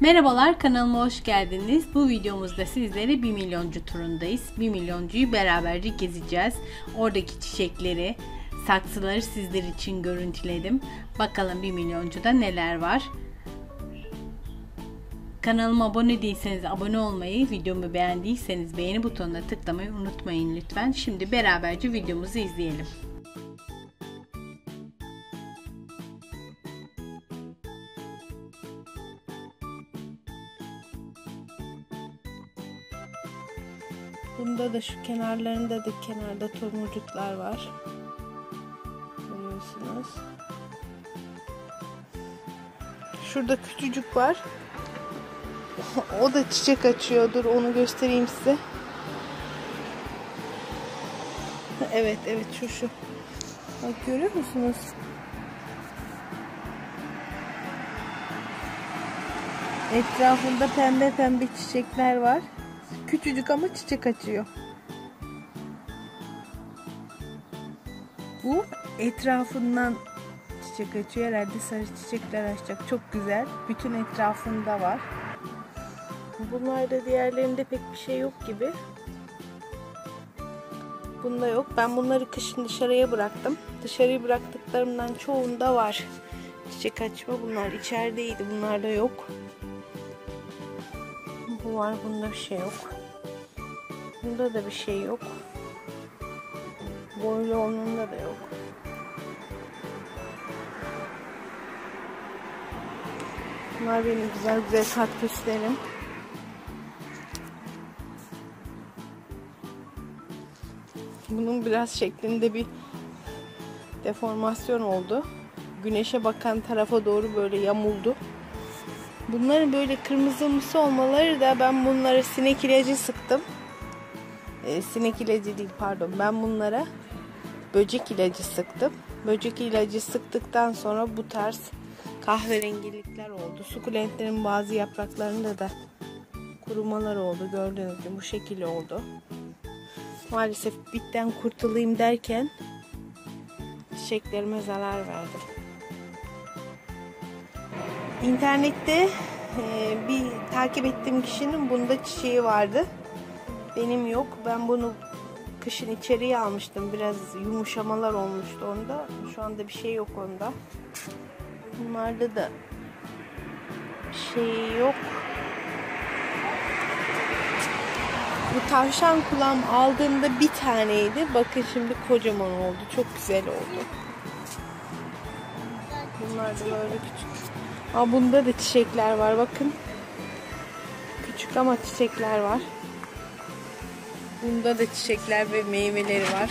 Merhabalar, kanalıma hoş geldiniz. Bu videomuzda sizlere 1 milyoncu turundayız. 1 milyoncuyu beraberce gezeceğiz. Oradaki çiçekleri, saksıları sizler için görüntüledim. Bakalım 1 milyoncuda neler var. Kanalıma abone değilseniz abone olmayı, videomu beğendiyseniz beğeni butonuna tıklamayı unutmayın lütfen. Şimdi beraberce videomuzu izleyelim. Bunda da şu kenarlarında kenarda tomurcuklar var. Görüyorsunuz. Şurada küçücük var. O da çiçek açıyordur. Onu göstereyim size. Evet şu. Bak görüyor musunuz? Etrafında pembe pembe çiçekler var. Küçücük ama çiçek açıyor. Bu etrafından çiçek açıyor. Herhalde sarı çiçekler açacak. Çok güzel. Bütün etrafında var. Bunlarda diğerlerinde pek bir şey yok gibi. Bunda yok. Ben bunları kışın dışarıya bıraktım. Dışarıya bıraktıklarımdan çoğunda var çiçek açma. Bunlar içerideydi. Bunlarda yok. Bu var. Bunda bir şey yok. Bunda da bir şey yok. Boylu olanında da yok. Bunlar benim güzel kaktüslerim. Bunun biraz şeklinde bir deformasyon oldu. Güneşe bakan tarafa doğru böyle yamuldu. Bunların böyle kırmızımsı olmaları da ben bunlara sinek ilacı sıktım. Sinek ilacı değil pardon. Ben bunlara böcek ilacı sıktım. Böcek ilacı sıktıktan sonra bu tarz kahverengilikler oldu. Sukulentlerin bazı yapraklarında da kurumalar oldu. Gördüğünüz gibi bu şekilde oldu. Maalesef bitten kurtulayım derken çiçeklerime zarar verdim. İnternette bir takip ettiğim kişinin bunda çiçeği vardı. Benim yok. Ben bunu kışın içeriye almıştım. Biraz yumuşamalar olmuştu onda. Şu anda bir şey yok onda. Bunlarda da şey yok. Bu tavşan kulağım aldığımda bir taneydi. Bakın şimdi kocaman oldu. Çok güzel oldu. Bunlar da böyle küçük. Bunda da çiçekler var. Bakın. Küçük ama çiçekler var. Bunda da çiçekler ve meyveleri var.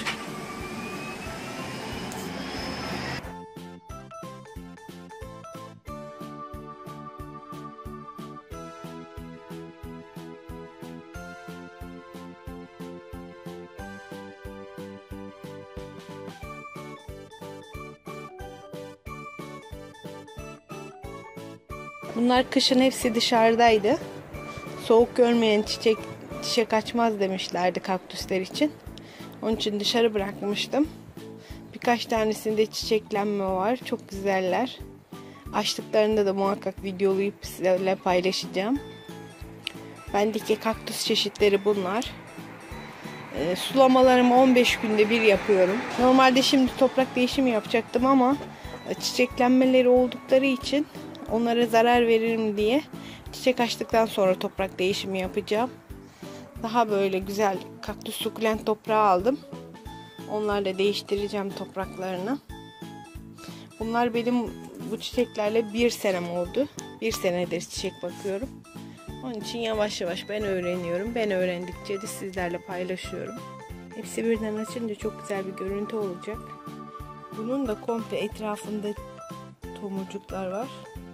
Bunlar kışın hepsi dışarıdaydı. Soğuk görmeyen çiçek açmaz demişlerdi kaktüsler için. Onun için dışarı bırakmıştım. Birkaç tanesinde çiçeklenme var. Çok güzeller. Açtıklarında da muhakkak videolayıp sizlerle paylaşacağım. Bendeki kaktüs çeşitleri bunlar. Sulamalarımı 15 günde bir yapıyorum. Normalde şimdi toprak değişimi yapacaktım ama çiçeklenmeleri oldukları için onlara zarar veririm diye çiçek açtıktan sonra toprak değişimi yapacağım. Daha böyle güzel kaktüs sukulent toprağı aldım. Onlarla değiştireceğim topraklarını. Bunlar benim bu çiçeklerle 1 senem oldu. 1 senedir çiçek bakıyorum. Onun için yavaş yavaş ben öğreniyorum. Ben öğrendikçe de sizlerle paylaşıyorum. Hepsi birden açınca çok güzel bir görüntü olacak. Bunun da komple etrafında tomurcuklar var.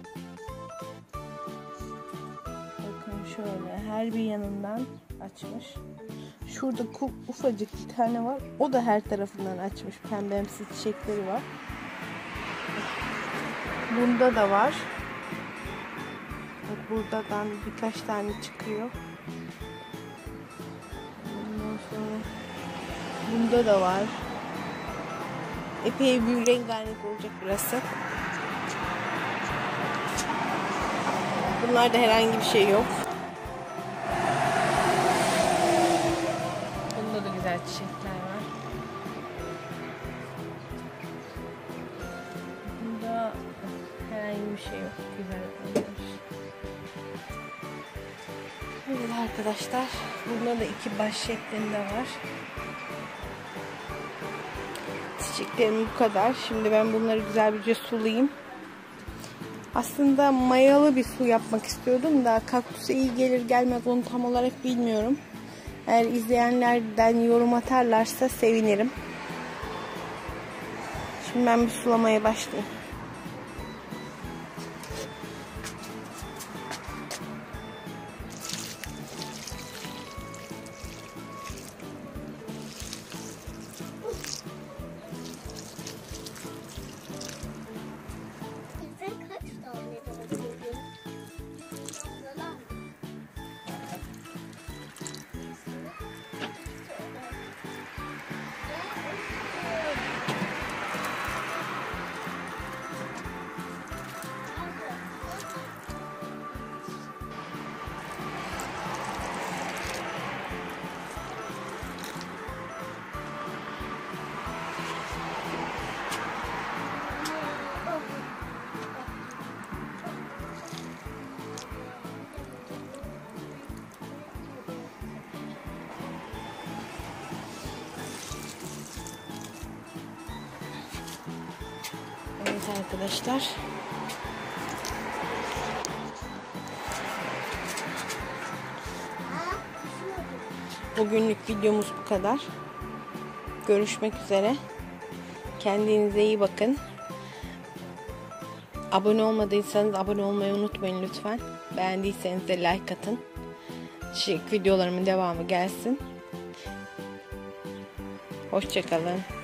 Şöyle her bir yanından açmış. Şurada ufacık bir tane var. O da her tarafından açmış. Pembemsi çiçekleri var. Bunda da var. Bak buradan birkaç tane çıkıyor. Ondan sonra bunda da var. Epey bir rengarenk olacak burası. Bunlarda herhangi bir şey yok. Bunda da güzel çiçekler var. Bunda herhangi bir şey yok. Güzel olmuş. Evet arkadaşlar. Bunda da iki baş şeklinde var. Çiçeklerim bu kadar. Şimdi ben bunları güzel bir sulayayım. Aslında mayalı bir su yapmak istiyordum da kaktüse iyi gelir gelmez onu tam olarak bilmiyorum. Eğer izleyenlerden yorum atarlarsa sevinirim. Şimdi ben bir sulamaya başlayayım. Evet arkadaşlar. Bugünlük videomuz bu kadar. Görüşmek üzere. Kendinize iyi bakın. Abone olmadıysanız abone olmayı unutmayın lütfen. Beğendiyseniz de like atın. Videolarımın devamı gelsin. Hoşça kalın.